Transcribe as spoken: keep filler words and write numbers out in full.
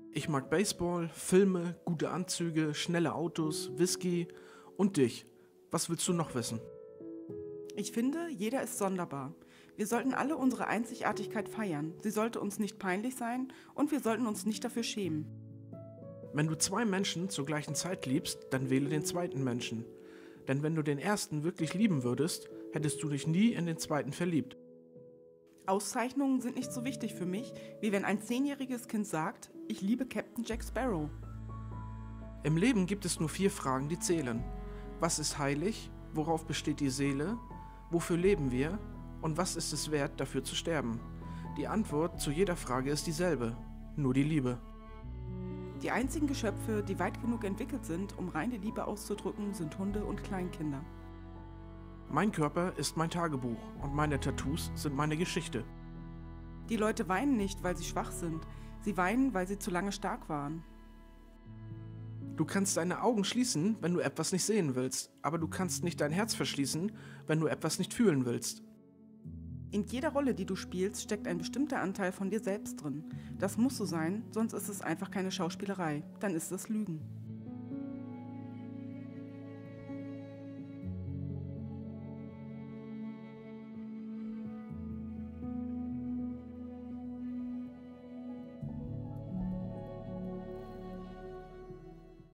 Ich mag Baseball, Filme, gute Anzüge, schnelle Autos, Whisky und dich. Was willst du noch wissen? Ich finde, jeder ist sonderbar. Wir sollten alle unsere Einzigartigkeit feiern. Sie sollte uns nicht peinlich sein und wir sollten uns nicht dafür schämen. Wenn du zwei Menschen zur gleichen Zeit liebst, dann wähle den zweiten Menschen. Denn wenn du den ersten wirklich lieben würdest, hättest du dich nie in den zweiten verliebt. Auszeichnungen sind nicht so wichtig für mich, wie wenn ein zehnjähriges Kind sagt, ich liebe Captain Jack Sparrow. Im Leben gibt es nur vier Fragen, die zählen. Was ist heilig? Worauf besteht die Seele? Wofür leben wir? Und was ist es wert, dafür zu sterben? Die Antwort zu jeder Frage ist dieselbe, nur die Liebe. Die einzigen Geschöpfe, die weit genug entwickelt sind, um reine Liebe auszudrücken, sind Hunde und Kleinkinder. Mein Körper ist mein Tagebuch und meine Tattoos sind meine Geschichte. Die Leute weinen nicht, weil sie schwach sind. Sie weinen, weil sie zu lange stark waren. Du kannst deine Augen schließen, wenn du etwas nicht sehen willst, aber du kannst nicht dein Herz verschließen, wenn du etwas nicht fühlen willst. In jeder Rolle, die du spielst, steckt ein bestimmter Anteil von dir selbst drin. Das muss so sein, sonst ist es einfach keine Schauspielerei. Dann ist es Lügen.